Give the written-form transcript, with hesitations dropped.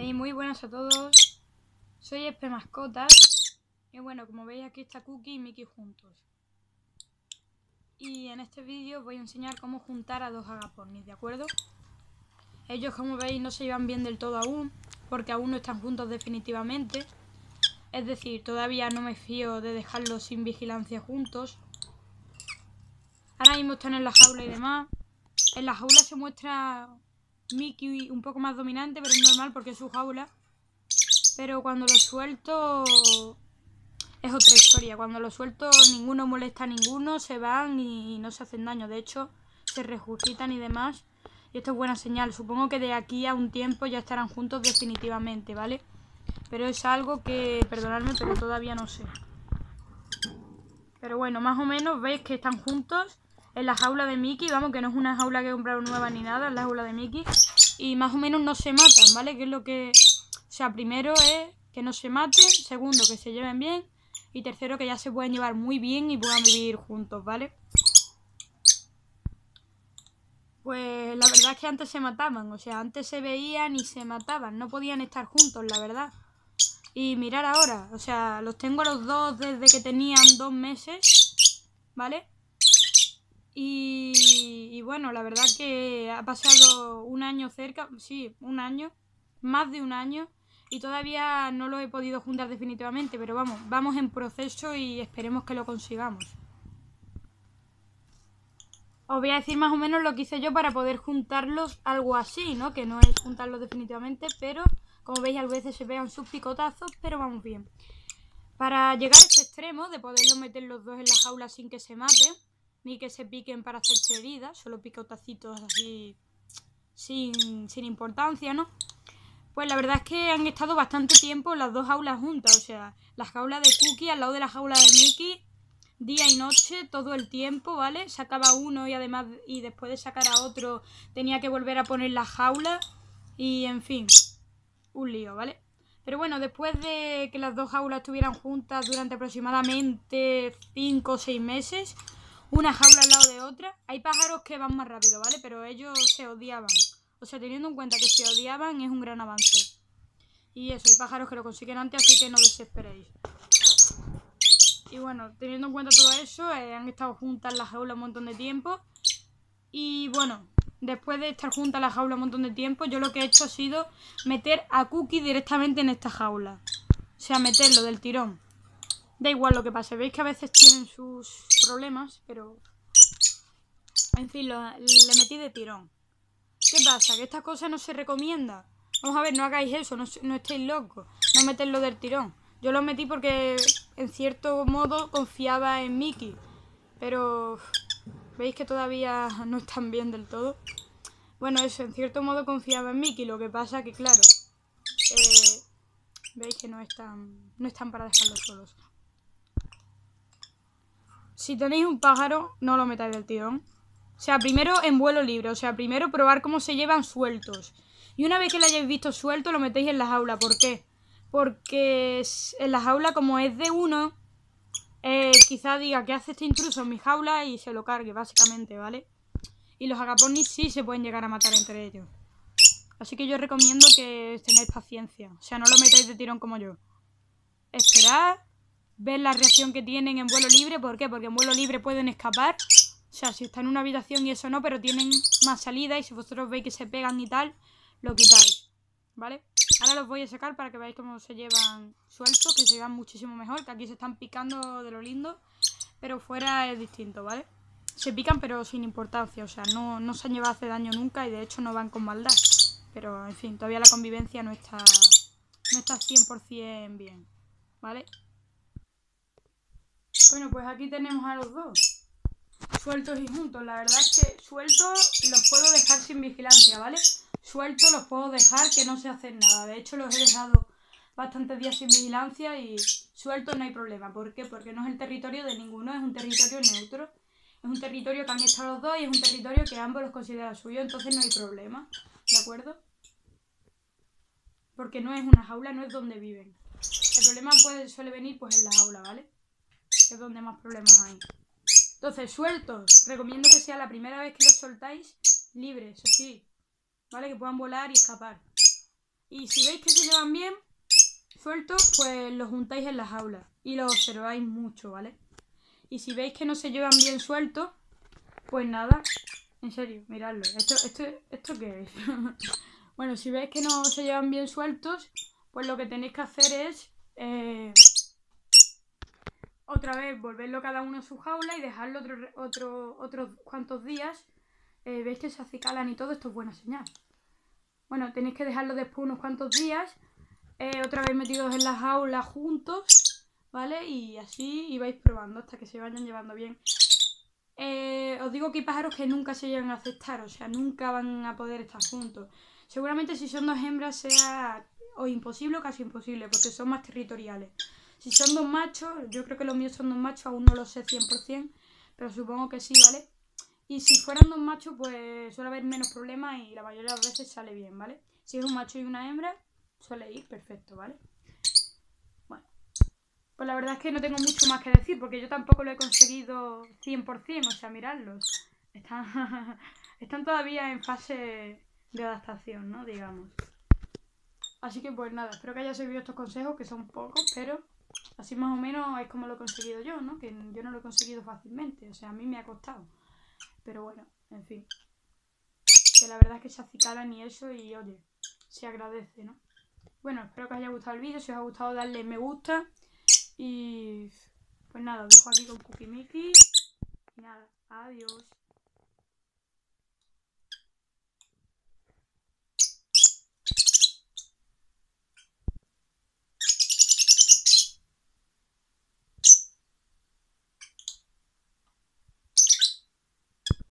Hey, muy buenas a todos, soy Espe Mascotas y bueno, como veis aquí está Cookie y Mickey juntos. Y en este vídeo os voy a enseñar cómo juntar a dos agapornis, ¿de acuerdo? Ellos, como veis, no se llevan bien del todo aún, porque aún no están juntos definitivamente. Es decir, todavía no me fío de dejarlos sin vigilancia juntos. Ahora mismo están en la jaula y demás. En la jaula se muestra Mickey un poco más dominante, pero es normal porque es su jaula. Pero cuando lo suelto es otra historia. Cuando lo suelto ninguno molesta a ninguno, se van y no se hacen daño. De hecho, se regurgitan y demás. Y esto es buena señal. Supongo que de aquí a un tiempo ya estarán juntos definitivamente, ¿vale? Pero es algo que, perdonadme, pero todavía no sé. Pero bueno, más o menos veis que están juntos en la jaula de Mickey. Vamos, que no es una jaula que he comprado nueva ni nada, es la jaula de Mickey. Y más o menos no se matan, ¿vale? Que es lo que... O sea, primero es que no se maten, segundo que se lleven bien y tercero que ya se pueden llevar muy bien y puedan vivir juntos, ¿vale? Pues la verdad es que antes se mataban, o sea, antes se veían y se mataban, no podían estar juntos, la verdad. Y mirar ahora, o sea, los tengo a los dos desde que tenían 2 meses, ¿vale? Y bueno, la verdad que ha pasado un año cerca, sí, un año, más de un año, y todavía no lo he podido juntar definitivamente, pero vamos en proceso y esperemos que lo consigamos. Os voy a decir más o menos lo que hice yo para poder juntarlos algo así, ¿no? Que no es juntarlos definitivamente, pero como veis a veces se pegan sus picotazos, pero vamos bien. Para llegar a este extremo de poderlos meter los dos en la jaula sin que se maten, ni que se piquen para hacerse heridas, solo picotacitos así sin importancia, ¿no? Pues la verdad es que han estado bastante tiempo las dos jaulas juntas, o sea, la jaula de Cookie al lado de la jaula de Mickey, día y noche, todo el tiempo, ¿vale? Sacaba uno y además, y después de sacar a otro, tenía que volver a poner la jaula y en fin, un lío, ¿vale? Pero bueno, después de que las dos jaulas estuvieran juntas durante aproximadamente 5 o 6 meses, una jaula al lado de otra, hay pájaros que van más rápido, ¿vale? Pero ellos se odiaban. O sea, teniendo en cuenta que se odiaban es un gran avance. Y eso, hay pájaros que lo consiguen antes, así que no desesperéis. Y bueno, teniendo en cuenta todo eso, han estado juntas en la jaula un montón de tiempo. Y bueno, después de estar juntas en la jaula un montón de tiempo, yo lo que he hecho ha sido meter a Cookie directamente en esta jaula. O sea, meterlo del tirón. Da igual lo que pase, veis que a veces tienen sus problemas, pero... En fin, le metí de tirón. ¿Qué pasa? Que esta cosa no se recomienda. Vamos a ver, no hagáis eso, no estéis locos. No meterlo del tirón. Yo lo metí porque en cierto modo confiaba en Mickey. Pero veis que todavía no están bien del todo. Bueno, eso, en cierto modo confiaba en Mickey. Lo que pasa que, claro, veis que no están para dejarlos solos. Si tenéis un pájaro, no lo metáis del tirón. O sea, primero en vuelo libre. O sea, primero probar cómo se llevan sueltos. Y una vez que lo hayáis visto suelto, lo metéis en la jaula. ¿Por qué? Porque en la jaula, como es de uno, quizá diga, ¿qué hace este intruso en mi jaula? Y se lo cargue, básicamente, ¿vale? Y los agapornis sí se pueden llegar a matar entre ellos. Así que yo recomiendo que tenéis paciencia. O sea, no lo metáis de tirón como yo. Esperad, ver la reacción que tienen en vuelo libre. ¿Por qué? Porque en vuelo libre pueden escapar. O sea, si están en una habitación y eso no, pero tienen más salida. Y si vosotros veis que se pegan y tal, lo quitáis, ¿vale? Ahora los voy a sacar para que veáis cómo se llevan sueltos, que se llevan muchísimo mejor. Que aquí se están picando de lo lindo, pero fuera es distinto, ¿vale? Se pican pero sin importancia, o sea, no se han llevado a hacer daño nunca y de hecho no van con maldad. Pero, en fin, todavía la convivencia no está 100% bien, ¿vale? Bueno, pues aquí tenemos a los dos, sueltos y juntos. La verdad es que sueltos los puedo dejar sin vigilancia, ¿vale? Sueltos los puedo dejar que no se hacen nada. De hecho, los he dejado bastantes días sin vigilancia y sueltos no hay problema. ¿Por qué? Porque no es el territorio de ninguno, es un territorio neutro. Es un territorio que han estado los dos y es un territorio que ambos los consideran suyo, entonces no hay problema, ¿de acuerdo? Porque no es una jaula, no es donde viven. El problema suele venir pues en la jaula, ¿vale? Que es donde más problemas hay. Entonces, sueltos. Recomiendo que sea la primera vez que los soltáis libres, eso sí, ¿vale? Que puedan volar y escapar. Y si veis que se llevan bien sueltos, pues los juntáis en las jaulas y los observáis mucho, ¿vale? Y si veis que no se llevan bien sueltos, pues nada, en serio, miradlo. ¿Esto qué es? Bueno, si veis que no se llevan bien sueltos, pues lo que tenéis que hacer es otra vez volverlo cada uno a su jaula y dejarlo otros cuantos días. Veis que se acicalan y todo, esto es buena señal. Bueno, tenéis que dejarlo después unos cuantos días, otra vez metidos en la jaula juntos, ¿vale? Y así ibais probando hasta que se vayan llevando bien. Os digo que hay pájaros que nunca se llegan a aceptar, o sea, nunca van a poder estar juntos. Seguramente si son dos hembras sea o imposible o casi imposible, porque son más territoriales. Si son dos machos, yo creo que los míos son dos machos, aún no lo sé 100%, pero supongo que sí, ¿vale? Y si fueran dos machos, pues suele haber menos problemas y la mayoría de las veces sale bien, ¿vale? Si es un macho y una hembra, suele ir perfecto, ¿vale? Bueno, pues la verdad es que no tengo mucho más que decir, porque yo tampoco lo he conseguido 100%, o sea, miradlos. Están, están todavía en fase de adaptación, ¿no? Digamos. Así que pues nada, espero que haya servido estos consejos, que son pocos, pero así más o menos es como lo he conseguido yo, ¿no? Que yo no lo he conseguido fácilmente, o sea, a mí me ha costado. Pero bueno, en fin. Que la verdad es que se acicalan y eso y oye, se agradece, ¿no? Bueno, espero que os haya gustado el vídeo, si os ha gustado darle me gusta y pues nada, os dejo aquí con Cookie Mickey y nada, adiós.